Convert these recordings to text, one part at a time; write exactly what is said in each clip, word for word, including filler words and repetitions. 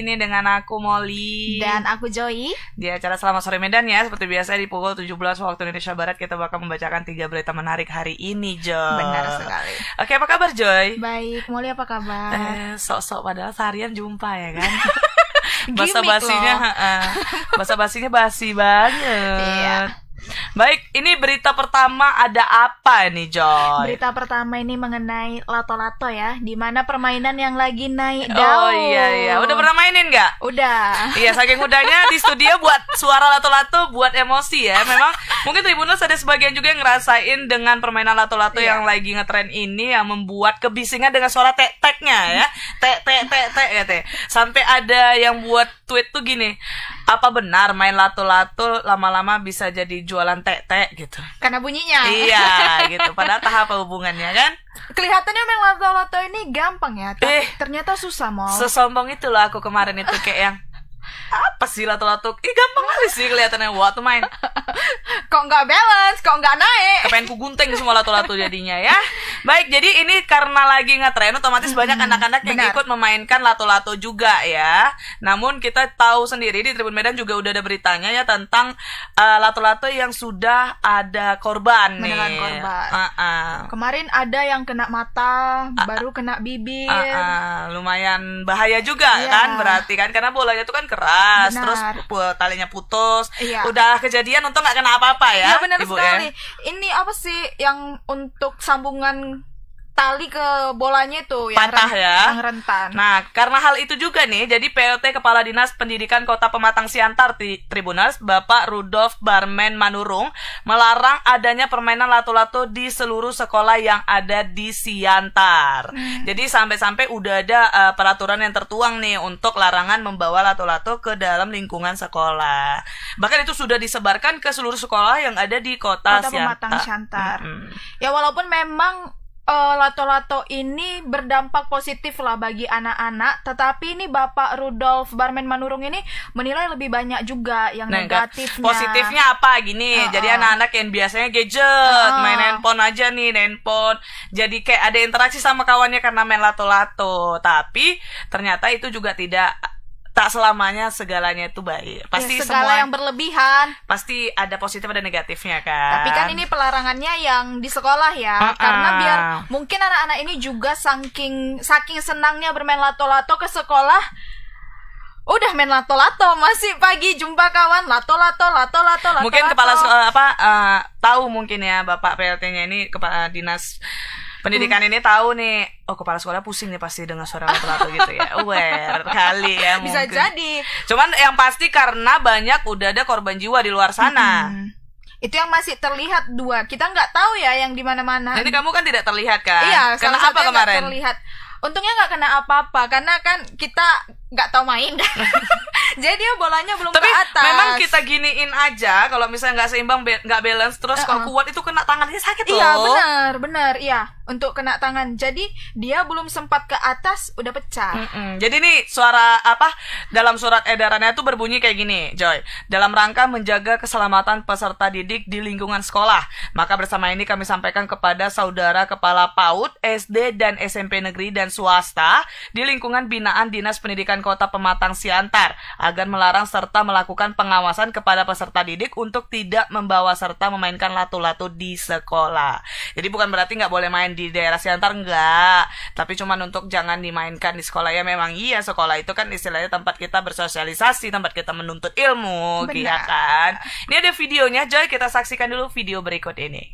sini dengan aku Molly dan aku Joy di acara Selamat Sore Medan ya. Seperti biasa di pukul tujuh belas waktu Indonesia Barat kita bakal membacakan tiga berita menarik hari ini, Joy. Benar sekali. Oke, apa kabar Joy? Baik, Molly apa kabar? Eh, sok-sok padahal seharian jumpa ya kan. Basa basinya, basa basinya basi banget. Iya. Baik, ini berita pertama ada apa nih, Joy? Berita pertama ini mengenai lato-lato ya, di mana permainan yang lagi naik daun. Oh iya iya, udah pernah mainin nggak? Udah. Iya, saking udahnya di studio buat suara lato-lato buat emosi ya. Memang mungkin Tribuners ada sebagian juga yang ngerasain dengan permainan lato-lato yeah. yang lagi ngetren ini yang membuat kebisingan dengan suara tek-teknya ya. Tek-tek-tek-tek ya teh. Sampai ada yang buat tweet tuh gini, apa benar main lato-lato lama-lama bisa jadi jualan tek-tek gitu? Karena bunyinya. Iya gitu. Padahal tak apa hubungannya kan? Kelihatannya main lato-lato ini gampang ya, tapi eh, ternyata susah Mol. Sesombong itu loh aku kemarin itu kayak yang apa sih lato-lato? Ih gampang kali sih kelihatannya waktu main. Kok nggak balance, kok nggak naik? Kepengen ku gunting semua lato-lato jadinya ya. Baik, jadi ini karena lagi ngetren, otomatis hmm, banyak anak-anak yang benar. ikut memainkan lato-lato juga ya. Namun kita tahu sendiri di Tribun Medan juga udah ada beritanya ya tentang uh, lato-lato yang sudah ada korban nih. Menelan korban. Uh -uh. Kemarin ada yang kena mata, uh, baru kena bibir. Uh -uh. Lumayan bahaya juga yeah. kan berarti kan, karena bolanya itu kan keras, benar. Terus talinya putus. Yeah. Udah kejadian untung nggak kena apa-apa ya. Iya benar Ibu, sekali. ya? Ini apa sih yang untuk sambungan tali ke bolanya itu yang patah ren ya, yang rentan. Nah, karena hal itu juga nih, jadi P L T Kepala Dinas Pendidikan Kota Pematang Siantar di Tribuners, Bapak Rudolf Barmen Manurung, melarang adanya permainan lato-lato di seluruh sekolah yang ada di Siantar. Hmm. Jadi sampai-sampai udah ada uh, peraturan yang tertuang nih untuk larangan membawa lato-lato ke dalam lingkungan sekolah. Bahkan itu sudah disebarkan ke seluruh sekolah yang ada di Kota, Kota Pematang Siantar. Hmm. Ya walaupun memang Uh, lato-lato ini berdampak positif lah bagi anak-anak, tetapi ini Bapak Rudolf Barmen Manurung ini menilai lebih banyak juga yang nah, negatifnya. Positifnya apa gini? Uh -uh. Jadi anak-anak yang biasanya gadget, uh -uh. main handphone aja nih, handphone. Jadi kayak ada interaksi sama kawannya karena main lato-lato. Tapi ternyata itu juga tidak, tak selamanya segalanya itu baik. Pasti ya, segala semua yang berlebihan pasti ada positif ada negatifnya kan. Tapi kan ini pelarangannya yang di sekolah ya, uh -uh. karena biar mungkin anak-anak ini juga saking saking senangnya bermain lato-lato ke sekolah, udah main lato-lato, masih pagi jumpa kawan lato-lato lato-lato lato. Mungkin kepala uh, apa uh, tahu mungkin ya Bapak P L T-nya ini, Kepala Dinas Pendidikan hmm. ini tahu nih, oh kepala sekolah pusing nih pasti dengan suara lato-lato gitu ya. Aware kali ya mungkin. Bisa jadi. Cuman yang pasti karena banyak udah ada korban jiwa di luar sana. Hmm. Itu yang masih terlihat dua. Kita nggak tahu ya yang di mana-mana. Jadi kamu kan tidak terlihat kan? Iya. Karena apa kemarin? Terlihat. Untungnya nggak kena apa-apa karena kan kita nggak tahu main. Jadi dia bolanya belum tapi ke atas. Memang kita giniin aja, kalau misalnya nggak seimbang, nggak balance, terus uh -uh. kalau kuat itu kena tangannya sakit loh. Iya benar, benar, iya. Untuk kena tangan. Jadi dia belum sempat ke atas udah pecah. Mm -mm. Jadi nih suara apa dalam surat edarannya itu berbunyi kayak gini, Joy. Dalam rangka menjaga keselamatan peserta didik di lingkungan sekolah, maka bersama ini kami sampaikan kepada saudara kepala PAUD, S D dan S M P negeri dan swasta di lingkungan binaan Dinas Pendidikan Kota Pematang Siantar agar melarang serta melakukan pengawasan kepada peserta didik untuk tidak membawa serta memainkan lato-lato di sekolah. Jadi bukan berarti nggak boleh main di daerah Siantar, enggak, tapi cuman untuk jangan dimainkan di sekolah. Ya memang iya, sekolah itu kan istilahnya tempat kita bersosialisasi, tempat kita menuntut ilmu. Benar. Ya kan. Ini ada videonya, Joy, kita saksikan dulu video berikut ini.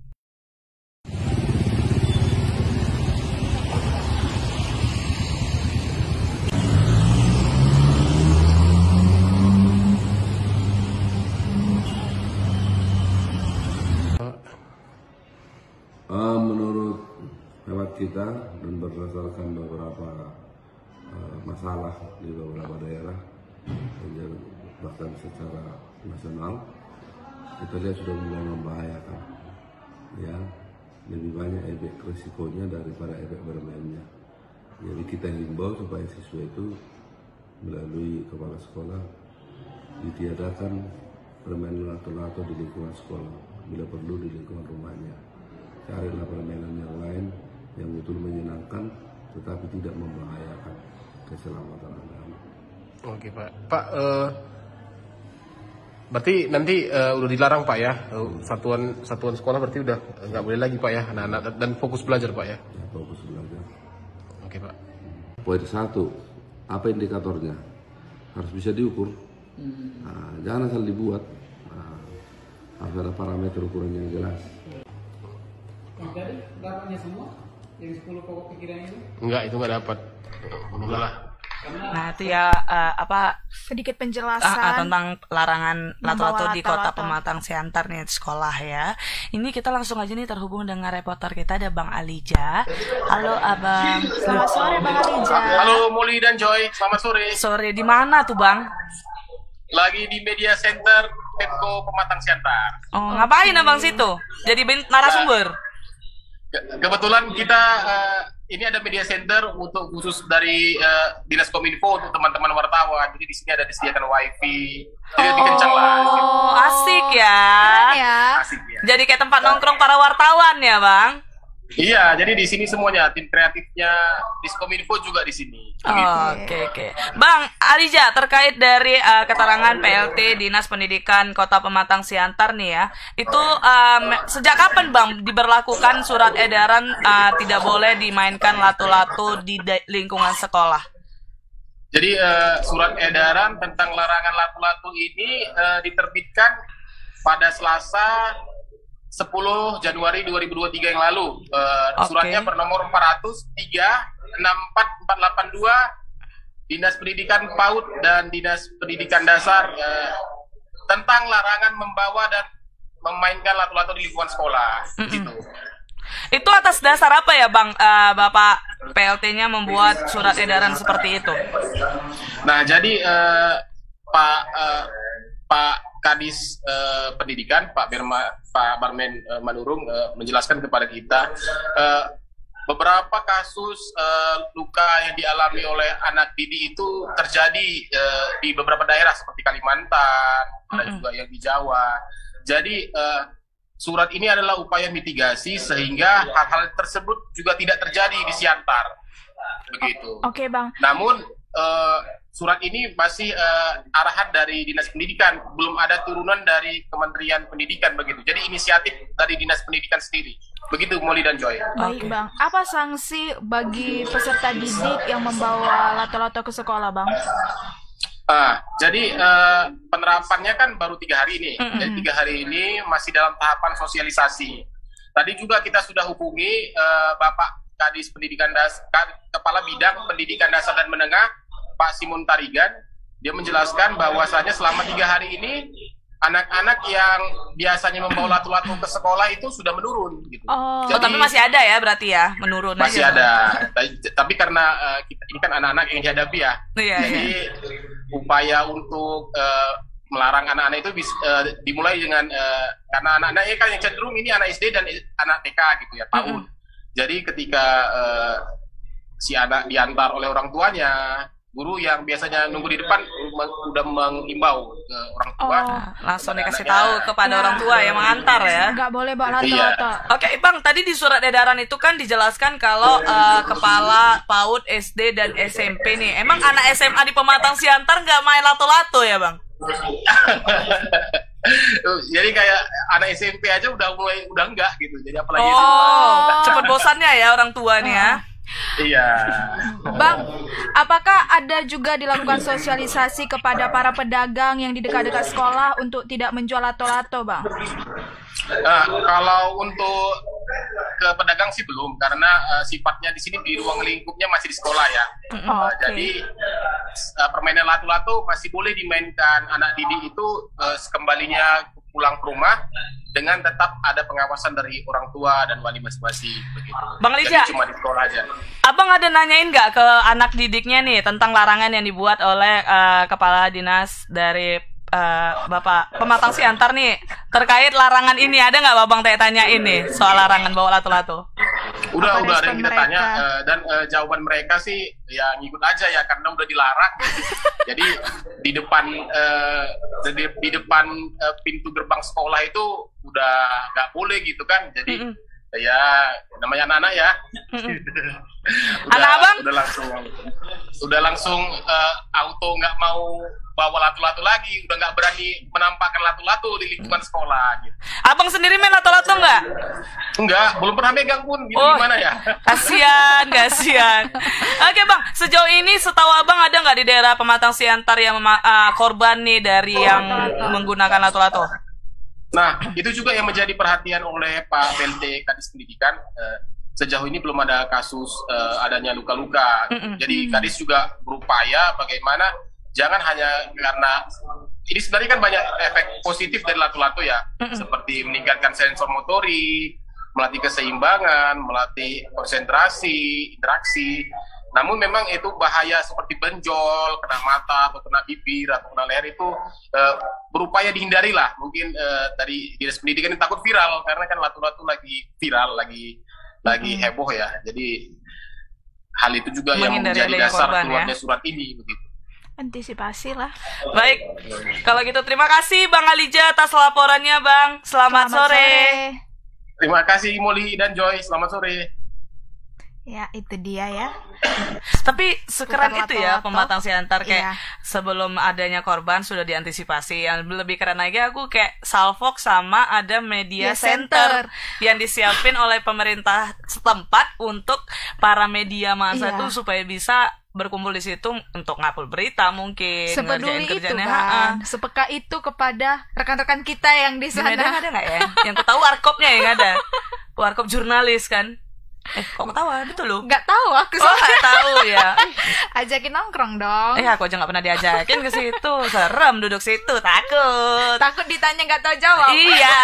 Uh, menurut hemat kita dan berdasarkan beberapa uh, masalah di beberapa daerah dan bahkan secara nasional, kita lihat sudah mulai membahayakan, ya, lebih banyak efek risikonya daripada efek bermainnya. Jadi kita himbau supaya siswa itu melalui kepala sekolah ditiadakan permainan lato-lato di lingkungan sekolah, bila perlu di lingkungan rumahnya. Carilah permainan yang lain yang betul menyenangkan tetapi tidak membahayakan keselamatan anak-anak. Oke Pak. Pak, uh, berarti nanti uh, udah dilarang Pak ya, uh, satuan satuan sekolah berarti udah nggak boleh lagi Pak ya, anak-anak dan fokus belajar Pak ya. Ya, fokus belajar. Oke Pak. Poin satu, apa indikatornya? Harus bisa diukur. Nah, jangan asal dibuat. Nah, harus ada parameter ukuran yang jelas. Jadi dapatnya semua yang sepuluh pokok pikiran itu? Enggak, itu nggak dapat. Enggak lah. Nah itu ya uh, apa Sedikit uh, uh, penjelasan tentang larangan lato-lato di Kota lato-lato. Pematang Siantar nih sekolah ya. Ini kita langsung aja nih terhubung dengan reporter kita ada Bang Alija. Halo Abang. Selamat sore Bang Alija. Halo Molly dan Joy, selamat sore. Sore di mana tuh Bang? Lagi di Media Center Pemko Pematang Siantar. Oh ngapain Abang situ? Jadi bin- narasumber. Ke- Kebetulan kita eh, ini ada media center untuk khusus dari eh, Dinas Kominfo untuk teman-teman wartawan. Jadi di sini ada disediakan wifi. Jadi lebih kencang lah. Oh asik ya. Keren ya. Asik ya. Jadi kayak tempat nongkrong para wartawan ya Bang? Iya, jadi di sini semuanya tim kreatifnya Diskominfo juga di sini. Begitu. Oke oke. Bang Alija terkait dari uh, keterangan P L T Dinas Pendidikan Kota Pematang Siantar nih ya, itu um, sejak kapan Bang diberlakukan surat edaran uh, tidak boleh dimainkan lato-lato di de- lingkungan sekolah? Jadi eh, surat edaran tentang larangan lato-lato ini eh, diterbitkan pada Selasa sepuluh Januari dua ribu dua puluh tiga yang lalu. Eh, Oke. Suratnya bernomor empat ratus tiga enam empat empat delapan dua Dinas Pendidikan PAUD dan Dinas Pendidikan Dasar eh, tentang larangan membawa dan memainkan lato-lato di lingkungan sekolah. Gitu. Itu atas dasar apa ya Bang uh, Bapak P L T-nya membuat surat edaran seperti itu? Nah, jadi eh, Pak eh, Pak Kadis eh, Pendidikan Pak Berma Pak Barmen eh, Manurung eh, menjelaskan kepada kita eh, beberapa kasus eh, luka yang dialami oleh anak didik itu terjadi eh, di beberapa daerah seperti Kalimantan, ada juga yang di Jawa. Jadi eh, surat ini adalah upaya mitigasi sehingga hal-hal tersebut juga tidak terjadi di Siantar. Begitu. Oke Bang. Namun eh, surat ini masih eh, arahan dari Dinas Pendidikan, belum ada turunan dari Kementerian Pendidikan begitu. Jadi inisiatif dari Dinas Pendidikan sendiri. Begitu Molly dan Joy. Baik Bang. Apa sanksi bagi peserta didik yang membawa lato-lato ke sekolah Bang? Ah, jadi eh, penerapannya kan baru tiga hari ini. Mm-mm. Jadi tiga hari ini masih dalam tahapan sosialisasi. Tadi juga kita sudah hubungi eh, Bapak Kadis Pendidikan Das, Ka- Kepala Bidang Pendidikan Dasar dan Menengah, Pak Simon Tarigan. Dia menjelaskan bahwasanya selama tiga hari ini anak-anak yang biasanya membawa lato-lato ke sekolah itu sudah menurun. Gitu. Oh. Oh, tapi masih ada ya berarti ya menurun masih aja. ada. Tapi, tapi karena eh, kita ini kan anak-anak yang dihadapi ya. Iya, Jadi iya. upaya untuk eh, melarang anak-anak itu bis, eh, dimulai dengan eh, karena anak-anaknya kan yang cenderung ini anak S D dan anak T K gitu ya, PAUD. Jadi ketika eh, si anak diantar oleh orang tuanya, guru yang biasanya nunggu di depan meng- udah mengimbau ke orang tua. Oh. Nah, langsung dikasih Anaknya- tahu kepada Nah. orang tua yang mengantar ya. Nggak boleh bawa Iya. lato-lato. Oke, Bang, tadi di surat edaran itu kan dijelaskan kalau eh, kepala PAUD, S D, dan S M P nih. Emang anak S M A di Pematang Siantar nggak main lato-lato ya, Bang? Jadi kayak anak S M P aja udah mulai udah enggak gitu. Jadi apalagi S M A. Oh, cepet bosannya ya orang tua nih ya. Iya. Bang, apakah ada juga dilakukan sosialisasi kepada para pedagang yang di dekat-dekat sekolah untuk tidak menjual lato-lato, Bang? Nah, kalau untuk ke pedagang sih belum, karena eh, sifatnya di sini di ruang lingkupnya masih di sekolah ya. Oh, Eh, oke. Jadi eh, permainan lato-lato masih boleh dimainkan anak didik itu eh, sekembalinya pulang ke rumah dengan tetap ada pengawasan dari orang tua dan wali masing-masing begitu. Bang Lija. Jadi cuma di sekolah aja. Abang ada nanyain nggak ke anak didiknya nih tentang larangan yang dibuat oleh eh, kepala dinas dari eh, Bapak Pematang Siantar nih terkait larangan ini? Ada nggak Babang tanya ini soal larangan bawa lato-lato? Udah, Apa udah ada respon yang kita mereka? tanya eh, dan eh, jawaban mereka sih ya ngikut aja ya karena udah dilarang. Jadi di depan eh, di, di depan eh, pintu gerbang sekolah itu udah nggak boleh gitu kan. Jadi Mm-mm. ya namanya anak-anak ya. udah, Anak abang? Udah langsung, udah langsung uh, auto nggak mau bawa lato-lato lagi, udah nggak berani menampakkan lato-lato di lingkungan sekolah. Gitu. Abang sendiri main lato-lato nggak? Enggak, belum pernah megang pun. Gitu, Oh, gimana ya? Kasian, kasian. Oke bang, sejauh ini setahu abang ada nggak di daerah Pematang Siantar yang mema- uh, korban nih dari yang menggunakan lato-lato? Nah, itu juga yang menjadi perhatian oleh Pak B L T Kadis Pendidikan. Uh, sejauh ini belum ada kasus uh, adanya luka-luka. Mm-mm. Jadi Kadis juga berupaya bagaimana jangan hanya karena ini sebenarnya kan banyak efek positif dari lato-lato ya, Mm-mm. seperti meningkatkan sensor motorik, melatih keseimbangan, melatih konsentrasi, interaksi. Namun memang itu bahaya seperti benjol, kena mata, atau kena bibir, atau kena leher itu uh, berupaya dihindari lah. Mungkin uh, dari Dinas Pendidikan ini takut viral, karena kan lato-lato lagi viral, lagi lagi Hmm. heboh ya. Jadi hal itu juga yang Menghindari menjadi adanya dasar korban, keluarnya ya. surat ini. Begitu. Antisipasi lah. Baik, kalau gitu terima kasih Bang Alija atas laporannya Bang. Selamat, sore. Terima kasih Molly dan Joy, selamat sore. Ya, itu dia ya. Tapi sekeren Bukan itu ya lato-lato. Pematang Siantar kayak Iya. sebelum adanya korban sudah diantisipasi. Yang lebih keren lagi aku kayak Salfok sama ada media Media center, center. yang disiapin oleh pemerintah setempat untuk para media massa Iya. tuh supaya bisa berkumpul di situ untuk ngapul berita mungkin. ngerjain Sepeduli itu kerjaannya, kan, ha-ha. sepeka itu kepada rekan-rekan kita yang di Di sana. Medan ada nggak ya? Yang ku tahu warkopnya yang ada. Warkop jurnalis kan. Eh, kok ketawa? Betul loh. Nggak tahu aku Oh, soalnya. nggak tahu ya. Ajakin nongkrong dong. Eh, aku aja nggak pernah diajakin ke situ. Serem duduk situ, takut. Takut ditanya nggak tahu jawab. Iya.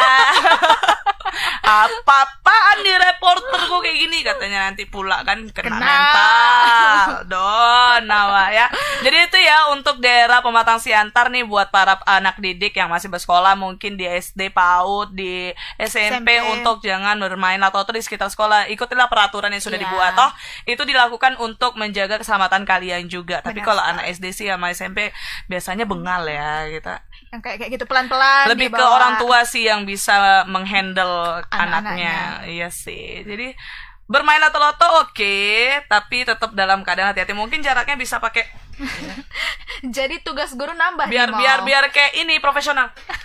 Apa-apaan nih reporterku kayak gini katanya nanti pula kan kena, Kena. mental. Don, nawa ya. Jadi itu ya untuk daerah Pematang Siantar nih buat para anak didik yang masih bersekolah mungkin di S D PAUD, di S M P, S M P. untuk jangan bermain lato-lato di sekitar sekolah. Ikutilah peraturan yang sudah Iya. dibuat toh. Itu dilakukan untuk menjaga keselamatan kalian juga. Tapi Benar kalau sekali. anak S D sih sama S M P biasanya bengal ya kita. Yang kayak kayak gitu pelan-pelan. Lebih ke dibawa. orang tua sih yang bisa menghandle anaknya. Anak-anaknya. Iya sih. Jadi bermain lato-lato oke, tapi tetap dalam keadaan hati-hati. Mungkin jaraknya bisa pakai Jadi tugas guru nambah biar nih, Mo. biar biar kayak ini profesional.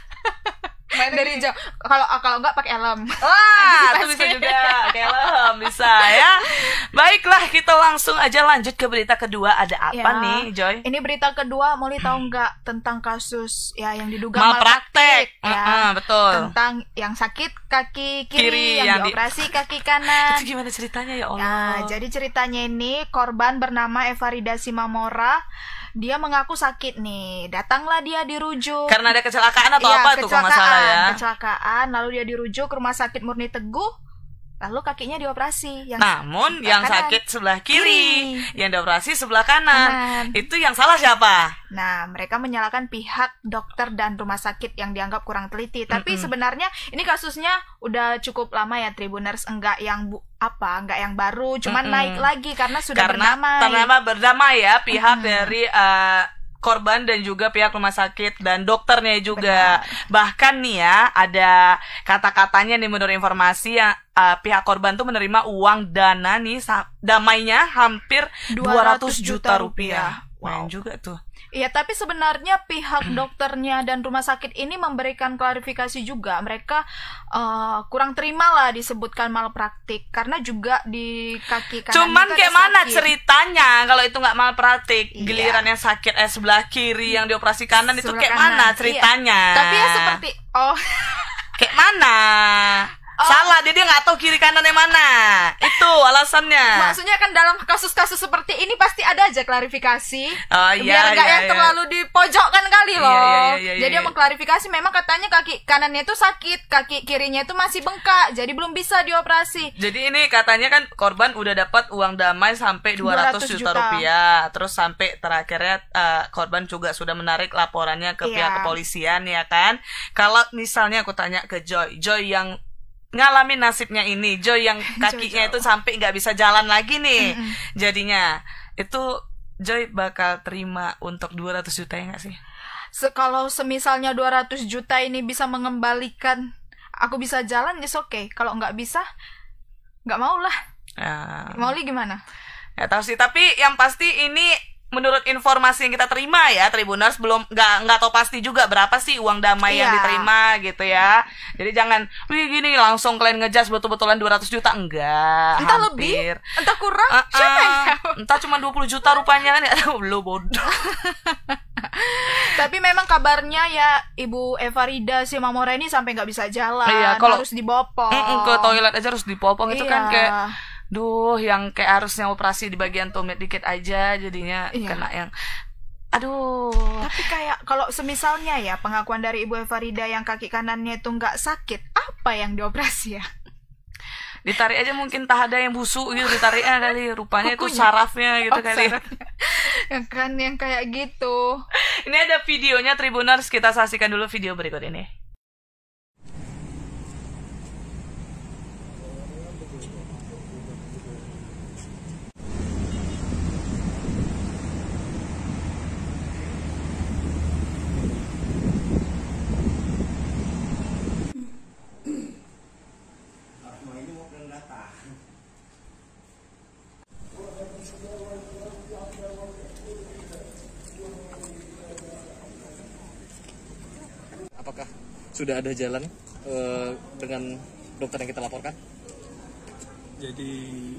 dari jauh. Kalau kalau nggak pakai helm. Wah, itu bisa juga. Kelem bisa ya. Baiklah, kita langsung aja lanjut ke berita kedua. Ada apa Ya. nih, Joy? Ini berita kedua, Molly tahu nggak tentang kasus ya yang diduga Malpraktek. ya. Heeh, betul. Tentang yang sakit kaki kiri, Kiri, yang, yang di- dioperasi kaki kanan. Itu gimana ceritanya ya Allah? Nah, jadi ceritanya ini korban bernama Evarida Simamora. Dia mengaku sakit nih. Datanglah dia dirujuk. Karena ada kecelakaan atau Iya, apa tuh kalau nggak salah ya? Kecelakaan, lalu dia dirujuk ke Rumah Sakit Murni Teguh. Lalu kakinya dioperasi. Yang Namun sebelah yang kanan. sakit sebelah kiri, Kiri. yang dioperasi sebelah kanan. Kanan. Itu yang salah siapa? Nah, mereka menyalahkan pihak dokter dan rumah sakit yang dianggap kurang teliti. Tapi Mm-mm. sebenarnya ini kasusnya udah cukup lama ya, Tribuners, enggak yang bu apa, enggak yang baru, cuman Mm-mm. naik lagi karena sudah Karena berdamai. ternyata berdamai ya pihak Mm-mm. dari eh, korban dan juga pihak rumah sakit dan dokternya juga. Bahkan nih ya ada kata-katanya nih menurut informasi yang eh, pihak korban tuh menerima uang dana nih sa- damainya hampir dua ratus juta rupiah. Main Wow. juga tuh. Iya, tapi sebenarnya pihak dokternya dan rumah sakit ini memberikan klarifikasi juga. Mereka eh, kurang terima lah disebutkan malpraktik karena juga di kaki kanan Cuman itu ada kayak mana sakit. ceritanya kalau itu nggak malpraktik? Iya. Giliran yang sakit eh sebelah kiri yang dioperasi kanan itu Sebelah kayak kanan. mana Iya. ceritanya? Tapi ya seperti oh Kayak mana? Oh. Salah, dia dia nggak tahu kiri kanan yang mana. Itu alasannya. maksudnya kan dalam kasus-kasus seperti ini pasti ada aja klarifikasi. Oh, iya, biar nggak iya, yang iya. terlalu dipojokkan kali Iya, loh. iya, iya, iya, Jadi iya. dia mengklarifikasi memang katanya kaki kanannya itu sakit, kaki kirinya itu masih bengkak, jadi belum bisa dioperasi. Jadi ini katanya kan korban udah dapat uang damai sampai dua ratus juta juta. rupiah. Terus sampai terakhirnya eh, korban juga sudah menarik laporannya ke Iya. pihak kepolisian ya kan. Kalau misalnya aku tanya ke Joy, Joy yang ngalamin nasibnya ini, Joy yang kakinya itu sampai nggak bisa jalan lagi nih. Mm-mm. Jadinya itu Joy bakal terima untuk dua ratus juta ya nggak sih? Se- kalau semisalnya dua ratus juta ini bisa mengembalikan aku bisa jalan, is oke. Kalau nggak bisa, nggak mau lah. Ya. Mauli gimana? Nggak tahu sih, tapi yang pasti ini menurut informasi yang kita terima ya, Tribuners, belum nggak nggak tahu pasti juga berapa sih uang damai yang Iya. diterima gitu ya. Jadi jangan, wih gini langsung kalian ngejas betul-betulan dua ratus juta, enggak. Entah hampir. lebih, entah kurang, Uh-uh. siapa yang tahu? Entah cuma dua puluh juta rupanya kan ya. Lu bodoh. Tapi memang kabarnya ya Ibu Eva Rida si Mamora ini sampai nggak bisa jalan, Iya, kalau- harus dibopong. Mm-mm, ke toilet aja harus dipopong itu kan Iya. kayak, duh, yang kayak harusnya operasi di bagian tumit dikit aja jadinya Iya. kena yang, aduh. Tapi kayak kalau semisalnya ya pengakuan dari Ibu Eva Rida yang kaki kanannya itu nggak sakit, apa yang dioperasi ya? Ditarik aja mungkin tak ada yang busuk gitu ditariknya kali, rupanya itu Kukunya. sarafnya gitu Oh, kali. sarafnya. Yang kan yang kayak gitu. Ini ada videonya Tribuners, kita saksikan dulu video berikut ini. Apakah sudah ada jalan eh, dengan dokter yang kita laporkan? Jadi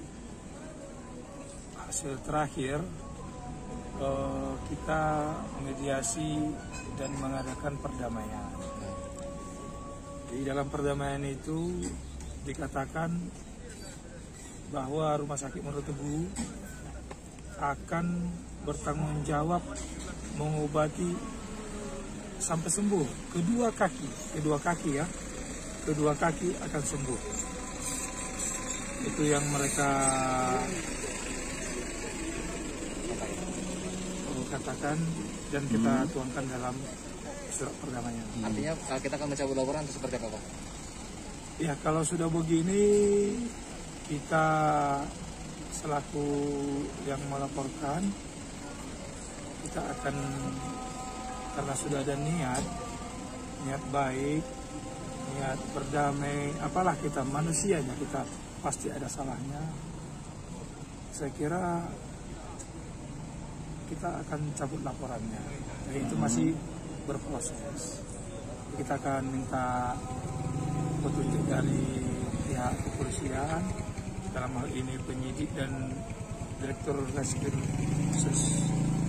hasil terakhir eh, kita mediasi dan mengadakan perdamaian. Di dalam perdamaian itu dikatakan bahwa Rumah Sakit Murutugu akan bertanggung jawab mengobati sampai sembuh kedua kaki, kedua kaki ya, kedua kaki akan sembuh. Itu yang mereka katakan dan kita hmm. tuangkan dalam surat perdamaian. Artinya uh, kita akan mencabut laporan atau seperti apa, Pak? Ya, kalau sudah begini kita selaku yang melaporkan kita akan, karena sudah ada niat niat baik, niat berdamai, apalah kita manusianya, kita pasti ada salahnya. Saya kira kita akan cabut laporannya. Nah, itu masih berproses. Kita akan minta petunjuk dari pihak kepolisian, dalam hal ini penyidik dan Direktur Reskrim Khusus.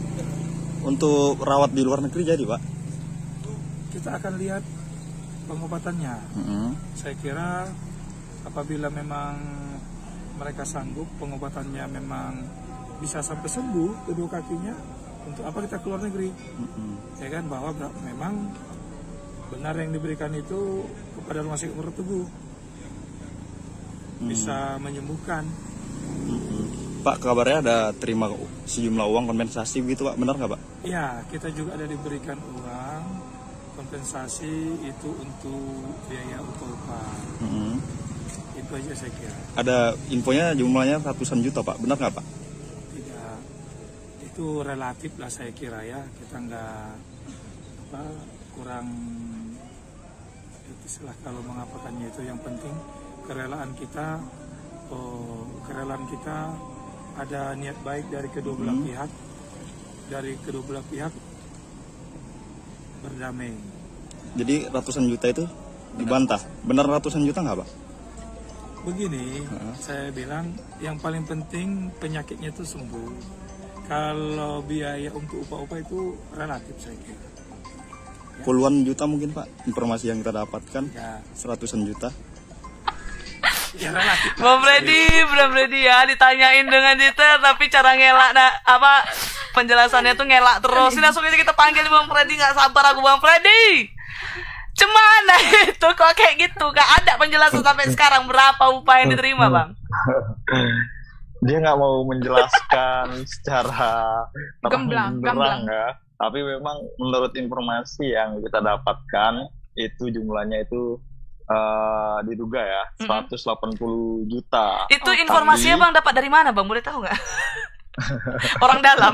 Untuk rawat di luar negeri jadi, Pak? Kita akan lihat pengobatannya. Mm-hmm. Saya kira apabila memang mereka sanggup, pengobatannya memang bisa sampai sembuh kedua kakinya, untuk apa kita keluar negeri? Mm-hmm. Ya kan, bahwa memang benar yang diberikan itu kepada Rumah Sakit Murutugu mm-hmm. bisa menyembuhkan. Mm-hmm. Pak, kabarnya ada terima sejumlah uang kompensasi begitu, Pak, benar nggak, Pak? Ya, kita juga ada diberikan uang kompensasi itu untuk biaya upah. Mm-hmm. Itu aja saya kira. Ada infonya jumlahnya ratusan juta, Pak, benar nggak, Pak? Tidak, itu relatif lah saya kira ya. Kita nggak apa, kurang istilah kalau mengapakannya itu. Yang penting kerelaan kita, oh, kerelaan kita ada niat baik dari kedua belah hmm. pihak, dari kedua belah pihak berdamai. Jadi ratusan juta itu dibantah, benar ratusan juta nggak, Pak? Begini, uh-huh. saya bilang yang paling penting penyakitnya itu sembuh. Kalau biaya untuk upah-upah itu relatif saya kira. Ya. Puluhan juta mungkin, Pak, informasi yang kita dapatkan, ya. Seratusan juta. Ya relatif. Bang Freddy, Bang Freddy ya ditanyain dengan detail tapi cara ngelak nah, apa penjelasannya tuh ngelak terus. Ini langsung aja kita panggil Bang Freddy, nggak sabar aku Bang Freddy. Cemana itu kok kayak gitu? Gak ada penjelasan sampai sekarang berapa upah yang diterima, Bang? Dia nggak mau menjelaskan secara gamblang, gamblang ya. Tapi memang menurut informasi yang kita dapatkan itu jumlahnya itu Uh, diduga ya seratus delapan puluh juta. Itu informasinya tapi... Bang dapat dari mana, Bang? Boleh tahu nggak? Orang dalam.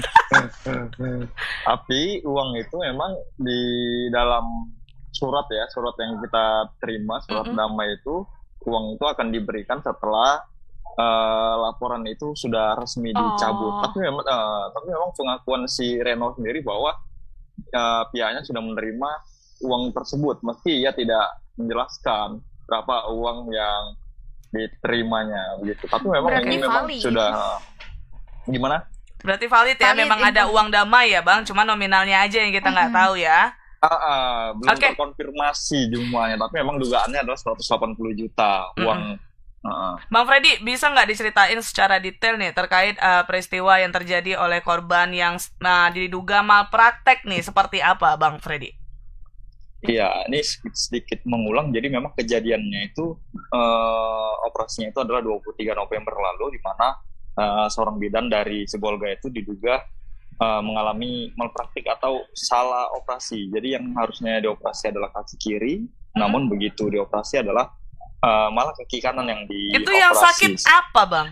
Tapi uang itu memang di dalam surat ya, surat yang kita terima, surat mm-hmm. damai itu uang itu akan diberikan setelah uh, laporan itu sudah resmi dicabut. Oh. Tapi memang, uh, tapi memang pengakuan si Reno sendiri bahwa uh, pihaknya sudah menerima uang tersebut, meski ia tidak menjelaskan berapa uang yang diterimanya begitu. Tapi memang Berarti ini memang valid. sudah gimana? Berarti valid ya, Valid memang itu. ada uang damai ya bang, cuma nominalnya aja yang kita nggak tahu ya. Ah, ah, belum Oke. terkonfirmasi jumlahnya, tapi memang dugaannya adalah seratus delapan puluh juta uang. Ah, ah. Bang Freddy, bisa nggak diceritain secara detail nih terkait uh, peristiwa yang terjadi oleh korban yang uh, diduga malpraktek nih, seperti apa Bang Freddy? Iya, ini sedikit, sedikit mengulang. Jadi memang kejadiannya itu eh, operasinya itu adalah dua puluh tiga November lalu, di mana eh, seorang bidan dari Sibolga itu diduga eh, mengalami malpraktik atau salah operasi. Jadi yang harusnya dioperasi adalah kaki kiri, namun begitu dioperasi adalah eh, malah kaki kanan yang dioperasi. Itu yang sakit apa Bang?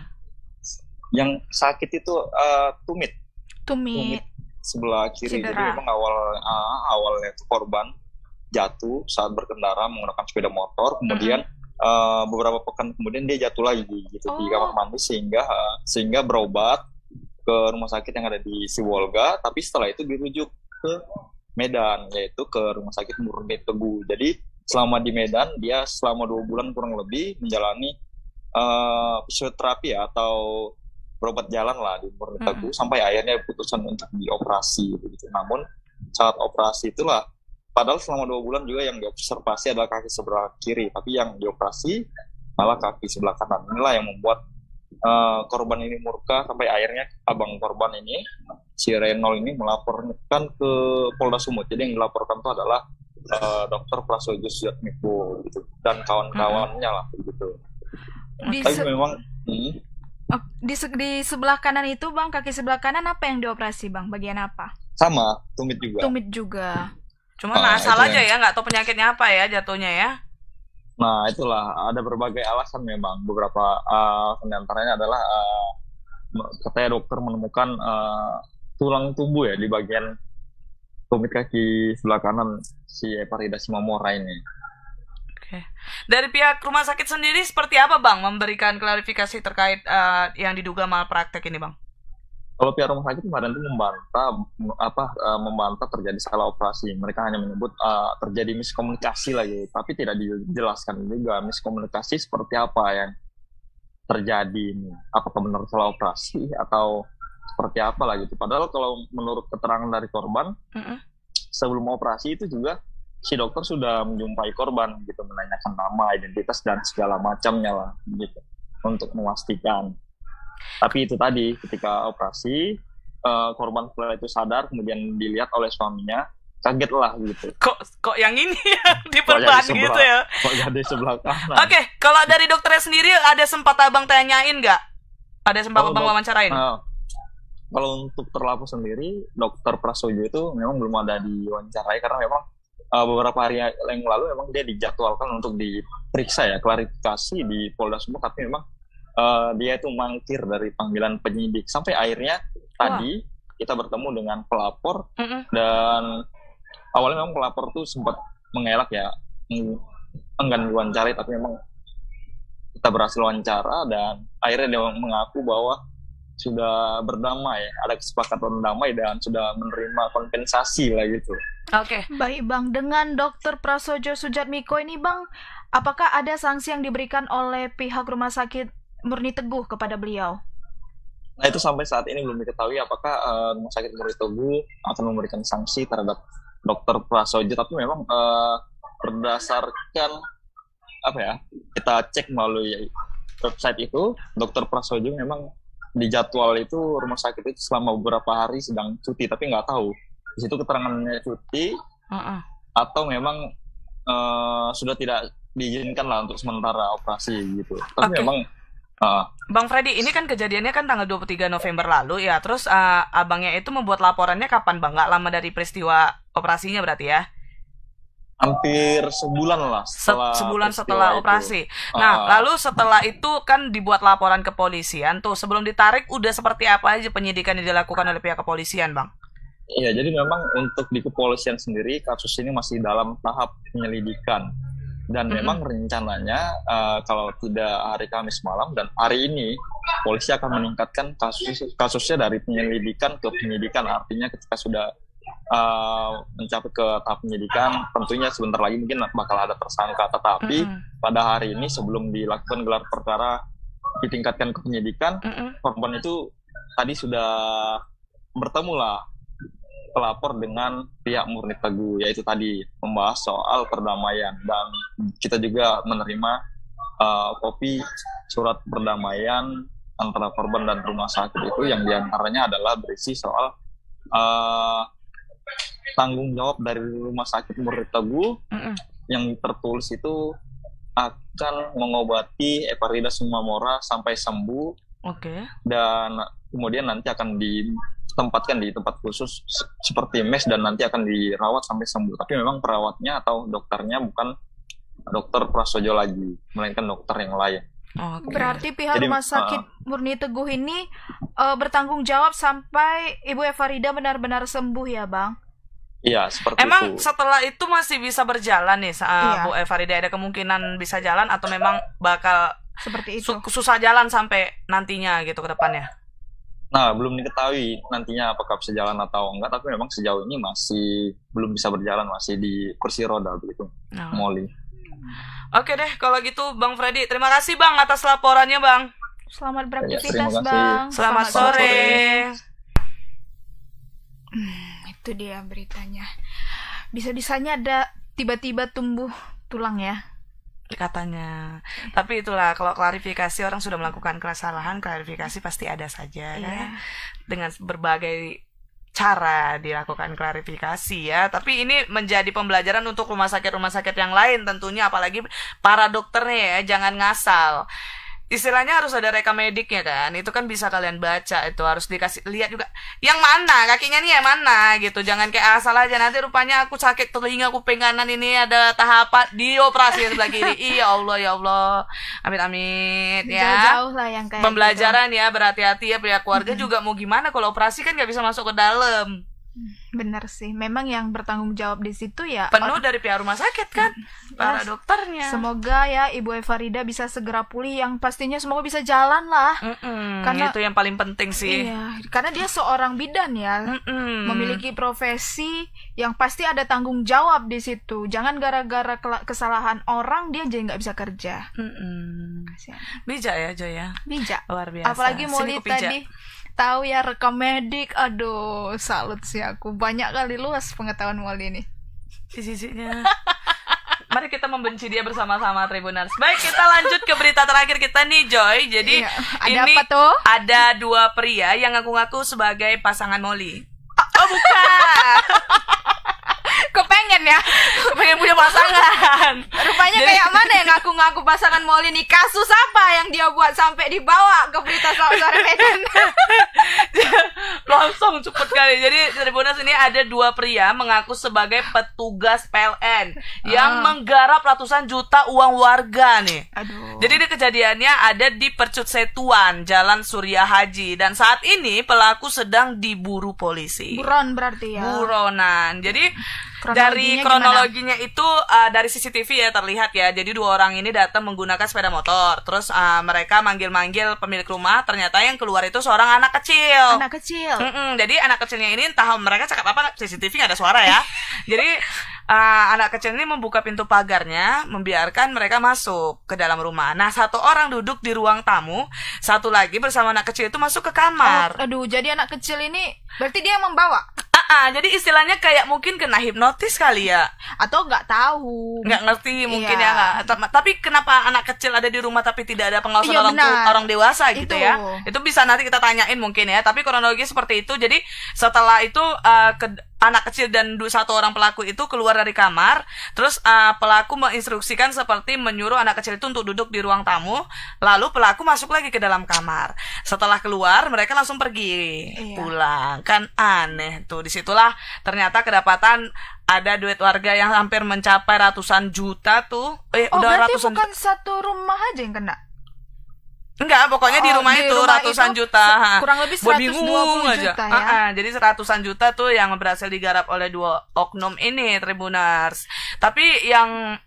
Yang sakit itu eh, tumit. Tumit. Sebelah kiri. Cedera. Jadi memang awal ah, awalnya itu korban jatuh saat berkendara menggunakan sepeda motor, kemudian uh, beberapa pekan kemudian dia jatuh lagi gitu Oh. di kamar mandi sehingga uh, sehingga berobat ke rumah sakit yang ada di Sibolga, tapi setelah itu dirujuk ke Medan, yaitu ke Rumah Sakit Murni Teguh. Jadi selama di Medan dia selama dua bulan kurang lebih menjalani uh, fisioterapi ya, atau berobat jalan lah di Murni Teguh, sampai akhirnya putusan untuk dioperasi gitu. Namun saat operasi itulah, padahal selama dua bulan juga yang diobservasi adalah kaki sebelah kiri, tapi yang dioperasi malah kaki sebelah kanan. Inilah yang membuat uh, korban ini murka, sampai akhirnya abang korban ini, si Renol ini melaporkan ke Polda Sumut. Jadi yang dilaporkan itu adalah uh, Dokter Prasojo Sujatmiko gitu, dan kawan-kawannya lah gitu. Di, Tapi se- memang hmm, oh, di, se- di sebelah kanan itu Bang, kaki sebelah kanan apa yang dioperasi Bang? Bagian apa? sama tumit juga. Tumit juga. Cuma Ah, asal itu aja yang- ya, nggak tahu penyakitnya apa ya jatuhnya ya. Nah, itulah ada berbagai alasan memang. Beberapa uh, antaranya adalah uh, katanya dokter menemukan uh, tulang tumbuh ya di bagian tumit kaki sebelah kanan si Eparida Simamora ini. Oke. Dari pihak rumah sakit sendiri seperti apa Bang memberikan klarifikasi terkait uh, yang diduga malpraktek ini Bang? Kalau pihak rumah sakit kemarin itu membantah apa uh, membantah terjadi salah operasi. Mereka hanya menyebut uh, terjadi miskomunikasi lagi, tapi tidak dijelaskan juga miskomunikasi seperti apa yang terjadi ini. Apakah benar salah operasi atau seperti apa lah gitu. Padahal kalau menurut keterangan dari korban, Mm-mm. sebelum operasi itu juga si dokter sudah menjumpai korban gitu, menanyakan nama, identitas dan segala macamnya lah gitu untuk memastikan. Tapi itu tadi ketika operasi uh, korban setelah itu sadar, kemudian dilihat oleh suaminya, kaget lah gitu. Kok kok yang ini yang diperban Kok jadi gitu sebelah- ya? Kok jadi sebelah kanan. Oke, kalau dari dokternya sendiri ada sempat abang tanyain nggak? Ada sempat Kalau abang dok- wawancarain? Nah, kalau untuk terlapor sendiri, dokter Prasojo itu memang belum ada diwawancarai karena memang uh, beberapa hari yang lalu memang dia dijadwalkan untuk diperiksa ya, klarifikasi di Polda Sumut, tapi memang uh, dia itu mangkir dari panggilan penyidik. Sampai akhirnya tadi kita bertemu dengan pelapor Mm-mm. dan awalnya memang pelapor tuh sempat mengelak ya, eng- enggan diwawancarai, tapi memang kita berhasil wawancara dan akhirnya dia mengaku bahwa sudah berdamai, ada kesepakatan damai dan sudah menerima kompensasi lah gitu. Oke. Baik Bang, dengan Dokter Prasojo Sujatmiko ini Bang, apakah ada sanksi yang diberikan oleh pihak Rumah Sakit Murni Teguh kepada beliau? Nah itu sampai saat ini belum diketahui apakah uh, Rumah Sakit Murni Teguh akan memberikan sanksi terhadap Dokter Prasojo, tapi memang uh, berdasarkan apa ya, kita cek melalui website itu, Dokter Prasojo memang di jadwal itu rumah sakit itu selama beberapa hari sedang cuti, tapi nggak tahu di situ keterangannya cuti Uh-uh. atau memang uh, sudah tidak diizinkan lah untuk sementara operasi gitu. Tapi Oke. memang uh, Bang Freddy, ini kan kejadiannya kan tanggal dua puluh tiga November lalu ya. Terus uh, abangnya itu membuat laporannya kapan Bang? Nggak lama dari peristiwa operasinya berarti ya? hampir sebulan lah Se- setelah sebulan peristiwa setelah itu. operasi. Nah, Ah. lalu setelah itu kan dibuat laporan kepolisian tuh. Sebelum ditarik udah seperti apa aja penyidikan yang dilakukan oleh pihak kepolisian, Bang? Iya, jadi memang untuk di kepolisian sendiri kasus ini masih dalam tahap penyelidikan. Dan Mm-mm. memang rencananya uh, kalau tidak hari Kamis malam dan hari ini polisi akan meningkatkan kasus kasusnya dari penyelidikan ke penyidikan. Artinya ketika sudah uh, mencapai ke tahap penyidikan, tentunya sebentar lagi mungkin bakal ada tersangka. Tetapi Mm-mm. pada hari ini sebelum dilakukan gelar perkara ditingkatkan ke penyidikan, Mm-mm. korban itu tadi sudah bertemu lah pelapor dengan pihak Murni Teguh, yaitu tadi membahas soal perdamaian, dan kita juga menerima uh, kopi surat perdamaian antara korban dan rumah sakit itu, yang diantaranya adalah berisi soal uh, tanggung jawab dari rumah sakit Murni Teguh. Mm-mm. Yang tertulis itu akan mengobati Eva Rida Sumamora sampai sembuh, Oke. dan kemudian nanti akan ditempatkan di tempat khusus seperti mes dan nanti akan dirawat sampai sembuh. Tapi memang perawatnya atau dokternya bukan dokter Prasojo lagi, melainkan dokter yang lain. Oke. Berarti pihak Jadi, rumah sakit uh, Murni Teguh ini uh, bertanggung jawab sampai Ibu Eva Rida benar-benar sembuh ya, Bang? Iya, seperti Emang itu. setelah itu masih bisa berjalan nih, Iya. Bu Eva Rida, ada kemungkinan bisa jalan atau memang bakal Seperti itu. su- susah jalan sampai nantinya gitu ke depannya? Nah, belum diketahui nantinya apakah bisa jalan atau enggak, tapi memang sejauh ini masih belum bisa berjalan, masih di kursi roda begitu, Oh. Molly. Oke deh, kalau gitu Bang Freddy, terima kasih Bang atas laporannya Bang. Selamat Ya, beraktivitas, terima kasih. Bang. Selamat, sore. Hmm, itu dia beritanya. Bisa-bisanya ada tiba-tiba tumbuh tulang ya. Katanya. Tapi itulah, kalau klarifikasi orang sudah melakukan kesalahan, klarifikasi pasti ada saja ya. Iya. Dengan berbagai cara dilakukan klarifikasi ya. Tapi ini menjadi pembelajaran untuk rumah sakit-rumah sakit yang lain tentunya, apalagi para dokternya ya, jangan ngasal. Istilahnya harus ada reka mediknya kan. Itu kan bisa kalian baca, itu harus dikasih lihat juga yang mana, kakinya nih yang mana gitu. Jangan kayak asal aja, nanti rupanya aku sakit telinga kuping kanan ini ada tahapan dioperasi sebelah kiri. Iya Allah ya Allah. Amit amit ya. Jauh-jauh lah yang kayak Pembelajaran ya, berhati-hati ya pihak keluarga juga, mau gimana kalau operasi kan nggak bisa masuk ke dalam. gitu. Benar sih. Memang yang bertanggung jawab di situ ya Penuh or- dari pihak rumah sakit kan, para Ya, dokternya. Semoga ya Ibu Eva Rida bisa segera pulih, yang pastinya semoga bisa jalan lah. Mm-mm, Karena- itu yang paling penting sih. Iya, karena dia seorang bidan ya. Mm-mm. Memiliki profesi yang pasti ada tanggung jawab di situ. Jangan gara-gara kela- kesalahan orang dia jadi nggak bisa kerja. Mm-mm. Kasihan. Bijak ya Joy ya. Bijak. Luar biasa. Apalagi Sini Molly ku pijak. tadi tahu ya rekam medik. Aduh, salut sih aku. Banyak kali luas pengetahuan Molly ini. Sisinya. Mari kita membenci dia bersama-sama Tribuners. Baik, kita lanjut ke berita terakhir kita nih Joy. Jadi Iya. Ada ini apa tuh? ada dua pria yang ngaku-ngaku sebagai pasangan Molly. Oh bukan. Kepengen ya. Pengen punya pasangan. Rupanya Jadi- kayak mana yang ngaku-ngaku pasangan Molly nih? Kasus apa yang dia buat sampai dibawa ke berita sore Medan? Langsung cepet kali. Jadi Tribuners ini ada dua pria mengaku sebagai petugas P L N yang Ah. menggarap ratusan juta uang warga nih. Aduh. Jadi ini kejadiannya ada di Percut Setuan, Jalan Surya Haji, dan saat ini pelaku sedang diburu polisi. Buron berarti ya. Buronan. Jadi Kronologinya dari gimana? kronologinya itu uh, dari C C T V ya terlihat ya. Jadi dua orang ini datang menggunakan sepeda motor. Terus uh, mereka manggil-manggil pemilik rumah. Ternyata yang keluar itu seorang anak kecil. Anak kecil. Mm-mm, jadi anak kecilnya ini entah mereka cakap apa, C C T V nggak ada suara ya. Jadi uh, anak kecil ini membuka pintu pagarnya, membiarkan mereka masuk ke dalam rumah. Nah, satu orang duduk di ruang tamu, satu lagi bersama anak kecil itu masuk ke kamar. Oh, aduh, jadi anak kecil ini berarti dia yang membawa Ah, ah, jadi istilahnya kayak mungkin kena hipnotis kali ya. atau nggak tahu? Nggak ngerti mungkin Iya. ya nggak. Ta- Tapi kenapa anak kecil ada di rumah tapi tidak ada pengawasan Iya, orang tua, benar. orang dewasa gitu Itu. ya? Itu bisa nanti kita tanyain mungkin ya. Tapi kronologi seperti itu. Jadi setelah itu uh, ke- anak kecil dan du- satu orang pelaku itu keluar dari kamar. Terus uh, pelaku menginstruksikan seperti menyuruh anak kecil itu untuk duduk di ruang tamu. Lalu pelaku masuk lagi ke dalam kamar. Setelah keluar mereka langsung pergi Iya. pulang. Kan aneh tuh. Disitulah ternyata kedapatan ada duit warga yang hampir mencapai ratusan juta tuh. Eh Oh, udah berarti ratusan bukan satu rumah aja yang kena. Enggak, pokoknya di Oh, rumah di itu rumah ratusan itu juta. se- Ha. kurang lebih Gua seratus dua puluh bingung juta ya. Ah, ah, jadi ratusan juta tuh yang berhasil digarap oleh dua oknum ini, Tribuners. Tapi yang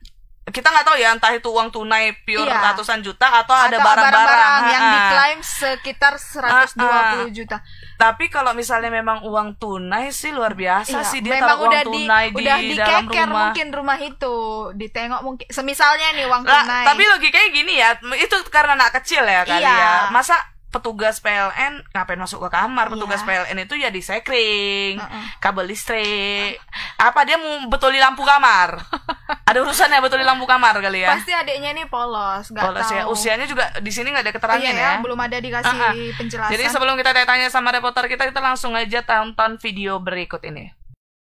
kita nggak tahu ya, entah itu uang tunai pure Iya. ratusan juta atau, ada Atau barang-barang yang Ha-ha. diklaim sekitar seratus dua puluh Ha-ha. juta. Tapi kalau misalnya memang uang tunai sih luar biasa Iya, sih, dia memang taruh uang udah di tunai di, udah dalam dikeker rumah. mungkin rumah itu, ditengok mungkin semisalnya nih uang Lah, tunai. tapi logikanya gini ya, itu karena anak kecil ya kali Iya. ya. Masa petugas P L N ngapain masuk ke kamar? Petugas Iya. P L N itu ya disekring, Uh-uh. kabel listrik. Apa dia mau betuli lampu kamar? Ada urusannya betuli lampu kamar kali ya. Pasti adiknya ini polos, nggak Polos tahu. ya. Usianya juga di sini nggak ada keterangan Iya ya. ya, belum ada dikasih Uh-uh. penjelasan. Jadi sebelum kita tanya sama reporter kita, kita langsung aja tonton video berikut ini.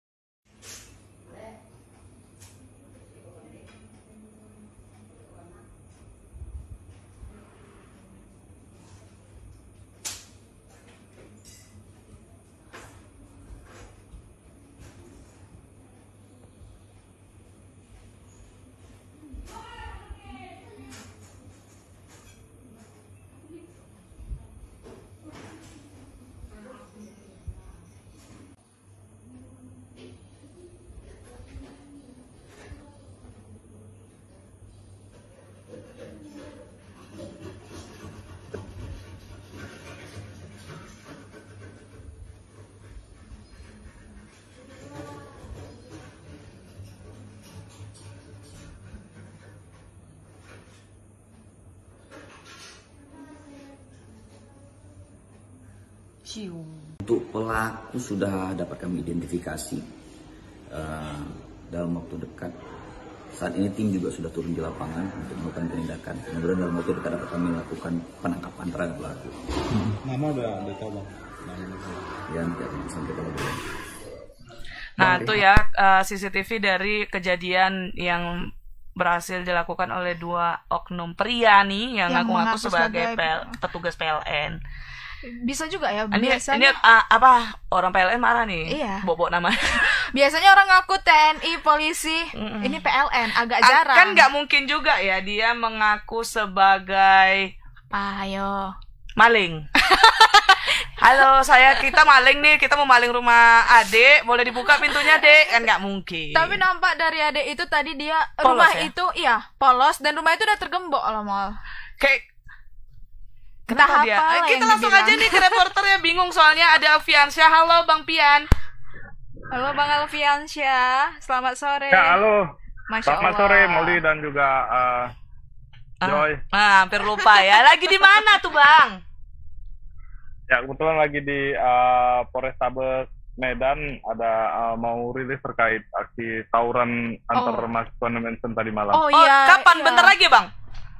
Untuk pelaku sudah dapat kami identifikasi uh, dalam waktu dekat. Saat ini tim juga sudah turun di lapangan untuk melakukan penindakan. Kemudian dalam waktu dekat dapat kami lakukan penangkapan terhadap pelaku. Nama udah udah tahu bang. Ya, tidak sampai kalau belum. Nah, itu ya uh, C C T V dari kejadian yang berhasil dilakukan oleh dua oknum pria nih yang Yang ngaku-ngaku mengaku sebagai sebagai P L, petugas P L N. Bisa juga ya, Ini, biasanya ini uh, apa orang P L N marah nih? Iya. Bobok nama. biasanya orang ngaku T N I, polisi, ini P L N agak Ah, jarang. Kan nggak mungkin juga ya dia mengaku sebagai Ah, ayo. maling. Halo, saya kita maling nih, kita mau maling rumah adik, boleh dibuka pintunya, Dek? Kan nggak mungkin. Tapi nampak dari adek itu tadi dia Polos rumah ya? itu iya polos dan rumah itu udah tergembok loh mal. Kayak Kenapa dia? Eh, kita langsung aja nih ke reporternya, bingung soalnya ada Alfiansyah. Halo Bang Pian. Halo Bang Alfiansyah, selamat sore. Ya, halo. Masya Selamat Allah. sore Molly dan juga uh, Joy. Ah, hampir lupa ya. Lagi di mana tuh Bang? Ya, kebetulan lagi di uh, Polrestabes Medan ada uh, mau rilis terkait aksi tawuran antar Oh. mahasiswa Nemensen tadi malam. Oh iya. Kapan? iya. Bentar lagi Bang.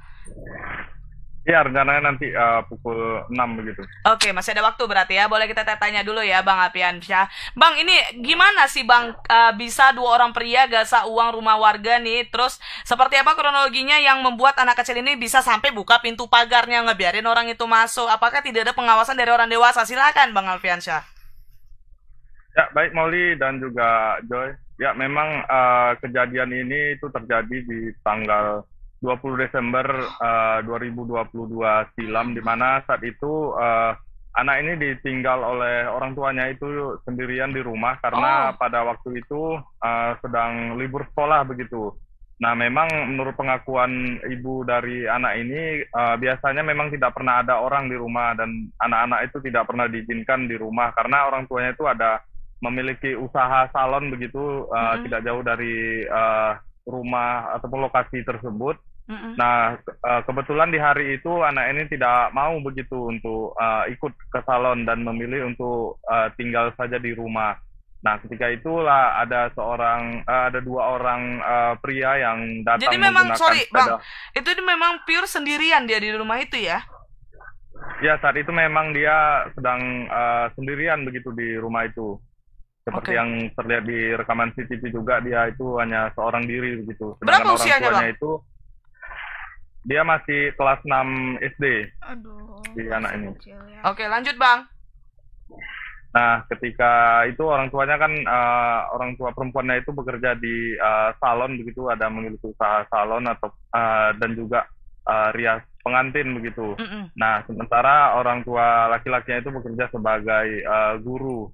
Iya, rencananya nanti uh, pukul enam begitu. Oke, masih ada waktu berarti ya. Boleh kita tanya dulu ya Bang Alfiansyah. Bang, ini gimana sih Bang uh, bisa dua orang pria gasa uang rumah warga nih? Terus seperti apa kronologinya yang membuat anak kecil ini bisa sampai buka pintu pagarnya, ngebiarin orang itu masuk? Apakah tidak ada pengawasan dari orang dewasa? Silakan Bang Alfiansyah. Ya, baik Molly dan juga Joy. Ya, memang uh, kejadian ini itu terjadi di tanggal dua puluh Desember uh, dua ribu dua puluh dua silam, di mana saat itu uh, anak ini ditinggal oleh orang tuanya itu sendirian di rumah karena Oh. pada waktu itu uh, sedang libur sekolah begitu. Nah, memang menurut pengakuan ibu dari anak ini uh, biasanya memang tidak pernah ada orang di rumah dan anak-anak itu tidak pernah diizinkan di rumah karena orang tuanya itu ada memiliki usaha salon begitu uh, Mm-mm. tidak jauh dari uh, rumah ataupun lokasi tersebut. Mm-mm. Nah, ke- uh, kebetulan di hari itu anak ini tidak mau begitu untuk uh, ikut ke salon dan memilih untuk uh, tinggal saja di rumah. Nah, ketika itulah ada seorang, uh, ada dua orang uh, pria yang datang Jadi memang, menggunakan sorry sepeda. Bang, itu di- memang pure sendirian dia di rumah itu ya? Ya, saat itu memang dia sedang uh, sendirian begitu di rumah itu. Seperti Oke. yang terlihat di rekaman C C T V juga, dia itu hanya seorang diri begitu. Berapa Sedangkan orang usianya, tuanya Bang? itu dia masih kelas enam S D. Aduh. Si anak ini. ya. Oke, lanjut Bang. Nah, ketika itu orang tuanya kan uh, orang tua perempuannya itu bekerja di uh, salon begitu, ada memiliki usaha salon atau uh, dan juga uh, rias pengantin begitu. Mm-mm. Nah, sementara orang tua laki-lakinya itu bekerja sebagai uh, guru.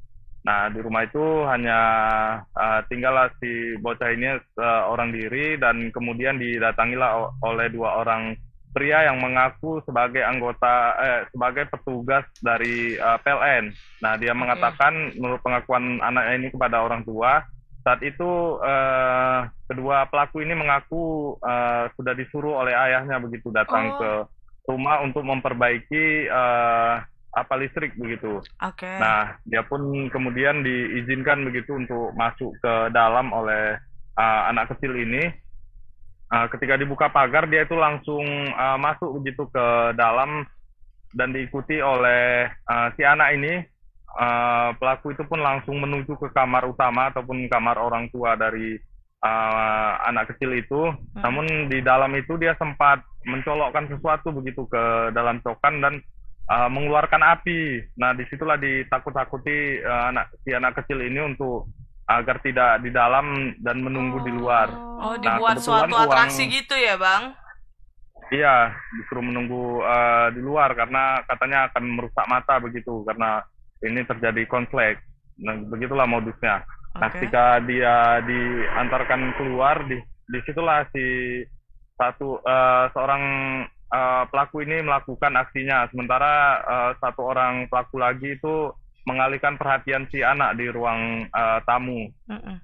Nah, di rumah itu hanya uh, tinggallah si bocah ini seorang diri dan kemudian didatangilah oleh dua orang pria yang mengaku sebagai anggota eh sebagai petugas dari uh, P L N. Nah, dia okay. mengatakan menurut pengakuan anaknya ini kepada orang tua, saat itu uh, kedua pelaku ini mengaku uh, sudah disuruh oleh ayahnya begitu datang oh. ke rumah untuk memperbaiki uh, apa listrik begitu. Okay. Nah, dia pun kemudian diizinkan begitu untuk masuk ke dalam oleh uh, anak kecil ini. Uh, ketika dibuka pagar, dia itu langsung uh, masuk begitu ke dalam dan diikuti oleh uh, si anak ini. Uh, pelaku itu pun langsung menuju ke kamar utama ataupun kamar orang tua dari uh, anak kecil itu. Hmm. Namun di dalam itu dia sempat mencolokkan sesuatu begitu ke dalam cokan dan Uh, mengeluarkan api. Nah, disitulah ditakut-takuti uh, anak si anak kecil ini untuk agar tidak di dalam dan menunggu di luar. Oh, dibuat nah, suatu atraksi uang, gitu ya, Bang? Iya, disuruh menunggu uh, di luar karena katanya akan merusak mata begitu karena ini terjadi konflik. Nah, begitulah modusnya. Okay. Nah, ketika dia diantarkan keluar, di disitulah si satu uh, seorang Uh, pelaku ini melakukan aksinya, sementara uh, satu orang pelaku lagi itu mengalihkan perhatian si anak di ruang uh, tamu. Uh-uh.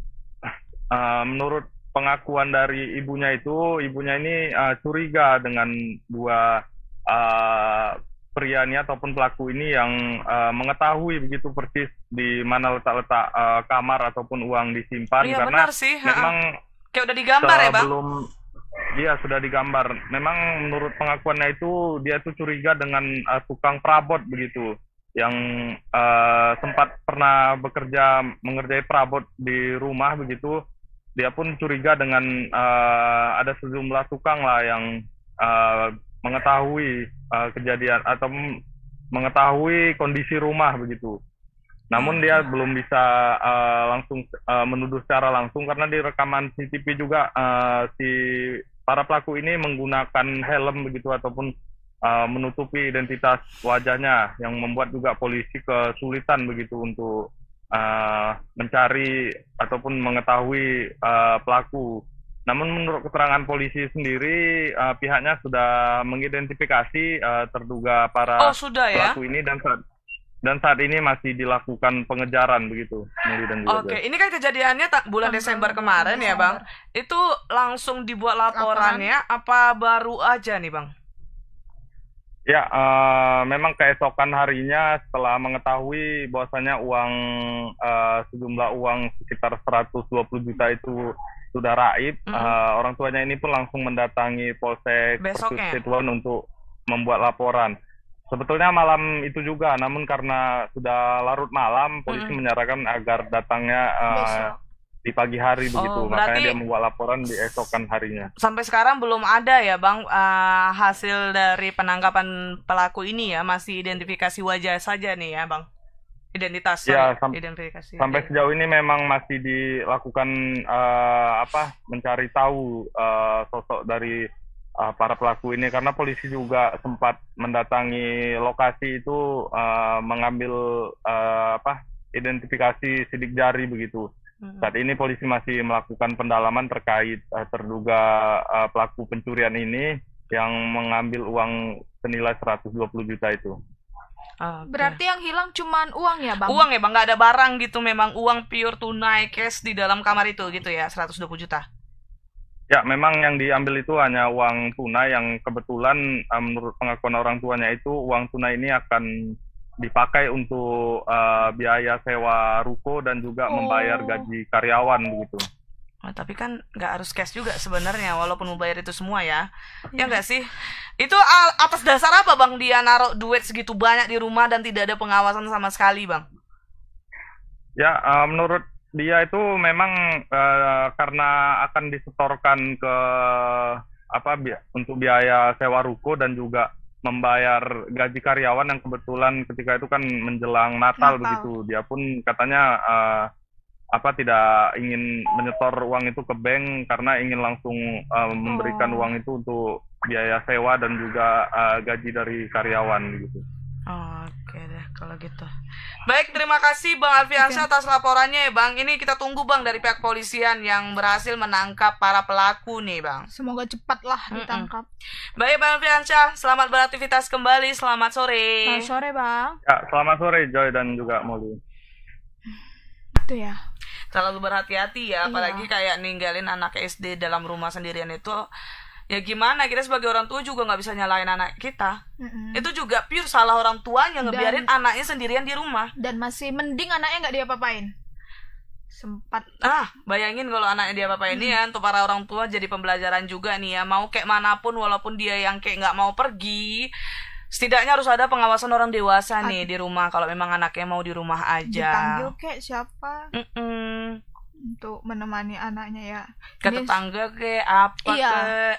Uh, menurut pengakuan dari ibunya itu, ibunya ini uh, curiga dengan dua uh, pria ini ataupun pelaku ini yang uh, mengetahui begitu persis di mana letak-letak uh, kamar ataupun uang disimpan. Iya, karena benar sih. memang kayak udah digambar ya, Bang? Belum. Iya, sudah digambar. Memang menurut pengakuannya itu dia tuh curiga dengan uh, tukang perabot begitu, yang uh, sempat pernah bekerja mengerjai perabot di rumah begitu. Dia pun curiga dengan uh, ada sejumlah tukang lah yang uh, mengetahui uh, kejadian atau mengetahui kondisi rumah begitu. Namun dia belum bisa uh, langsung uh, menuduh secara langsung karena di rekaman C C T V juga uh, si para pelaku ini menggunakan helm begitu ataupun uh, menutupi identitas wajahnya yang membuat juga polisi kesulitan begitu untuk uh, mencari ataupun mengetahui uh, pelaku. Namun menurut keterangan polisi sendiri uh, pihaknya sudah mengidentifikasi uh, terduga para oh, sudah, ya? pelaku ini dan saat Dan saat ini masih dilakukan pengejaran begitu. Oke, ini kan kejadiannya tak bulan Desember kemarin Desember. ya, Bang. Itu langsung dibuat laporannya Laporan. apa baru aja nih, Bang? Ya, uh, memang keesokan harinya setelah mengetahui bahwasanya uang uh, sejumlah uang sekitar seratus dua puluh juta itu sudah raib, mm-hmm. uh, orang tuanya ini pun langsung mendatangi Polsek Persusituan untuk membuat laporan. Sebetulnya malam itu juga, namun karena sudah larut malam, polisi hmm. menyarankan agar datangnya uh, di pagi hari begitu. Oh, makanya dia membuat laporan di esokan harinya. Sampai sekarang belum ada ya, Bang, uh, hasil dari penangkapan pelaku ini ya, masih identifikasi wajah saja nih ya, Bang. Identitas. Ya, sam identifikasi. Sampai sejauh ini memang masih dilakukan uh, apa? mencari tahu uh, sosok dari Uh, para pelaku ini karena polisi juga sempat mendatangi lokasi itu uh, mengambil uh, apa identifikasi sidik jari begitu. Hmm. Saat ini polisi masih melakukan pendalaman terkait uh, terduga uh, pelaku pencurian ini yang mengambil uang senilai seratus dua puluh juta itu. Okay. Berarti yang hilang cuman uang ya, Bang? Uang ya, Bang, nggak ada barang gitu, memang uang pure tunai cash di dalam kamar itu gitu ya, seratus dua puluh juta. Ya, memang yang diambil itu hanya uang tunai yang kebetulan uh, menurut pengakuan orang tuanya itu uang tunai ini akan dipakai untuk uh, biaya sewa ruko dan juga oh. membayar gaji karyawan begitu. Oh, tapi kan nggak harus cash juga sebenarnya walaupun membayar itu semua ya. Ya nggak sih? Itu atas dasar apa, Bang, dia naruh duit segitu banyak di rumah dan tidak ada pengawasan sama sekali, Bang? Ya, uh, menurut dia itu memang uh, karena akan disetorkan ke apa bi untuk biaya sewa ruko dan juga membayar gaji karyawan yang kebetulan ketika itu kan menjelang Natal, Natal. begitu. Dia pun katanya uh, apa tidak ingin menyetor uang itu ke bank karena ingin langsung uh, memberikan oh. uang itu untuk biaya sewa dan juga uh, gaji dari karyawan gitu. Oh, oke deh kalau gitu. Baik, terima kasih Bang Alfiansyah atas laporannya ya Bang. Ini kita tunggu Bang dari pihak polisian yang berhasil menangkap para pelaku nih Bang. Semoga cepatlah ditangkap. Mm-mm. Baik Bang Alfiansyah, selamat beraktivitas kembali. Selamat sore. Selamat sore Bang. Ya, selamat sore Joy dan juga Molly. Itu ya. Selalu berhati-hati ya, apalagi iya. kayak ninggalin anak S D dalam rumah sendirian itu. Ya gimana, kita sebagai orang tua juga nggak bisa nyalain anak kita. Mm-hmm. Itu juga pure salah orang tuanya ngebiarin dan, anaknya sendirian di rumah. Dan masih mending anaknya nggak diapa-apain. Sempat. Ah, bayangin kalau anaknya diapa-apain mm. ya, untuk para orang tua jadi pembelajaran juga nih ya. Mau kayak manapun, walaupun dia yang kayak nggak mau pergi, setidaknya harus ada pengawasan orang dewasa nih Ad- di rumah. Kalau memang anaknya mau di rumah aja. Dipanggil kayak siapa? Mm-mm. Untuk menemani anaknya ya. Ke tetangga kayak apa iya. ke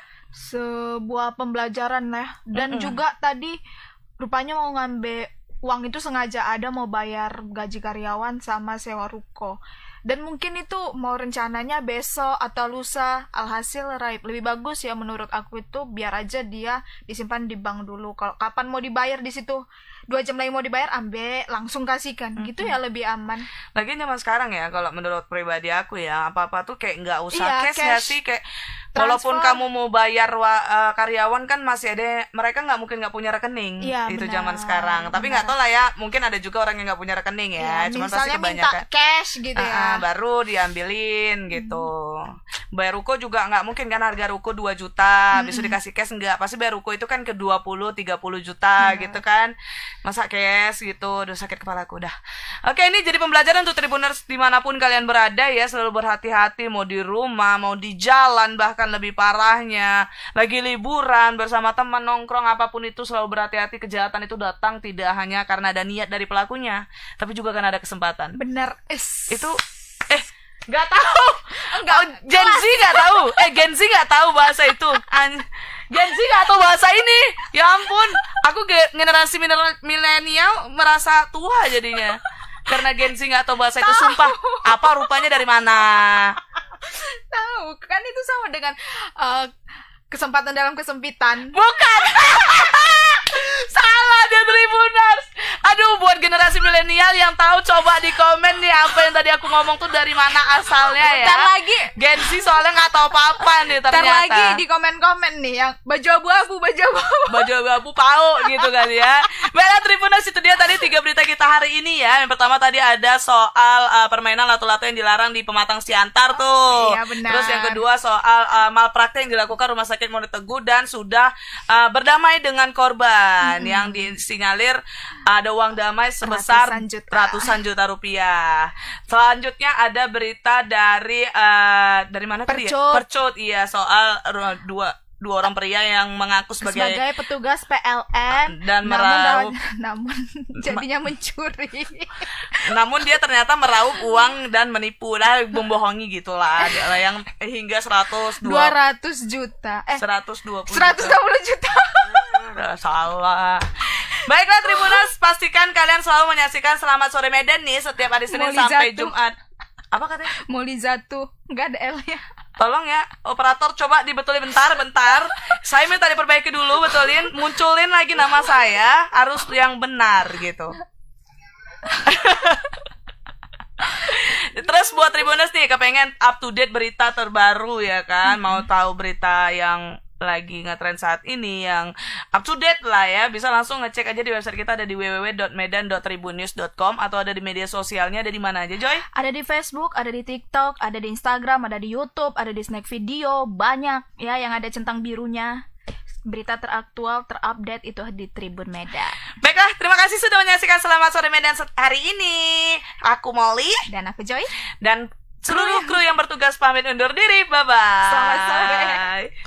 sebuah pembelajaran lah. Dan mm-mm. juga tadi rupanya mau ngambil uang itu sengaja ada mau bayar gaji karyawan sama sewa ruko. Dan mungkin itu mau rencananya besok atau lusa. Alhasil Raib, lebih bagus ya menurut aku itu biar aja dia disimpan di bank dulu. Kalau kapan mau dibayar di situ dua jam lagi mau dibayar, ambil langsung kasihkan. Mm-hmm. Gitu ya lebih aman. Lagi zaman sekarang ya, kalau menurut pribadi aku ya, apa-apa tuh kayak nggak usah iya, cash, cash ya sih kayak transfer. Walaupun kamu mau bayar wa, uh, karyawan kan masih ada, mereka nggak mungkin nggak punya rekening. Iya, itu benar, zaman sekarang. Tapi nggak tahu lah ya, mungkin ada juga orang yang nggak punya rekening ya. Iya, Cuman pasti kebanyakan minta cash gitu uh, ya. Uh, baru diambilin gitu. Hmm. Bayar ruko juga nggak mungkin kan, harga ruko dua juta, hmm. bisa dikasih cash nggak? Pasti bayar ruko itu kan ke dua puluh, tiga puluh juta hmm. gitu kan. Masa cash gitu, udah sakit kepala aku udah. Oke, ini jadi pembelajaran untuk Tribuners dimanapun kalian berada ya, selalu berhati-hati mau di rumah, mau di jalan, bahkan lebih parahnya lagi liburan bersama teman nongkrong apapun itu, selalu berhati-hati. Kejahatan itu datang tidak hanya karena ada niat dari pelakunya, tapi juga karena ada kesempatan. Benar. Es. Itu eh nggak tahu. Enggak. Oh, Gen Z nggak tahu. Eh Gen Z nggak tahu bahasa itu. An- Gen Z nggak tahu bahasa ini. Ya ampun, aku ge- generasi milenial merasa tua jadinya karena Gen Z nggak tahu bahasa itu. Sumpah, apa rupanya dari mana? Tahu kan itu sama dengan uh, kesempatan dalam kesempitan. Bukan. Salah dia Tribuners. Aduh, buat generasi milenial yang tahu coba di komen nih apa yang tadi aku ngomong tuh dari mana asalnya ya. Ntar lagi Gen Z soalnya nggak tahu apa-apa nih ternyata. Ntar lagi di komen-komen nih yang baju abu-abu, baju abu-abu, baju abu-abu pau gitu kali ya. Baiklah Tribuners, itu dia tadi tiga berita kita hari ini ya. Yang pertama tadi ada soal uh, permainan lato-lato yang dilarang di Pematang Siantar tuh. Iya, benar. Terus yang kedua soal uh, malpraktek yang dilakukan Rumah Sakit Murid Teguh dan sudah uh, berdamai dengan korban hmm. yang disinyalir ada uang damai sebesar ratusan juta, ratusan juta rupiah. Selanjutnya ada berita dari uh, dari mana tadi ya? Percut, iya, soal uh, dua dua orang pria yang mengaku sebagai, sebagai petugas P L N dan meraup, namun, namun jadinya mencuri. Namun dia ternyata meraup uang dan menipu lah, membohongi gitulah, yang hingga seratus dua ratus juta, eh seratus dua puluh seratus dua puluh juta. Salah. Baiklah Tribuners, pastikan kalian selalu menyaksikan Selamat Sore Medan nih setiap hari Senin Moli sampai jatuh. Jumat. Apa katanya? Moli jatuh, nggak ada L-nya. Tolong ya, operator coba dibetulin bentar, bentar. Saya minta diperbaiki dulu, betulin, munculin lagi nama saya, harus yang benar gitu. Terus buat Tribuners nih, kepengen up to date berita terbaru ya kan, mau tahu berita yang lagi ngetrend saat ini yang up to date lah ya, bisa langsung ngecek aja di website kita, ada di w w w dot medan dot tribunnews dot com atau ada di media sosialnya, ada di mana aja Joy? Ada di Facebook, ada di TikTok, ada di Instagram, ada di YouTube, ada di Snack Video, banyak ya yang ada centang birunya. Berita teraktual, terupdate itu di Tribun Medan. Baiklah, terima kasih sudah menyaksikan Selamat Sore Medan hari ini. Aku Molly dan aku Joy dan seluruh kru yang bertugas pamit undur diri. Bye bye. Selamat sore.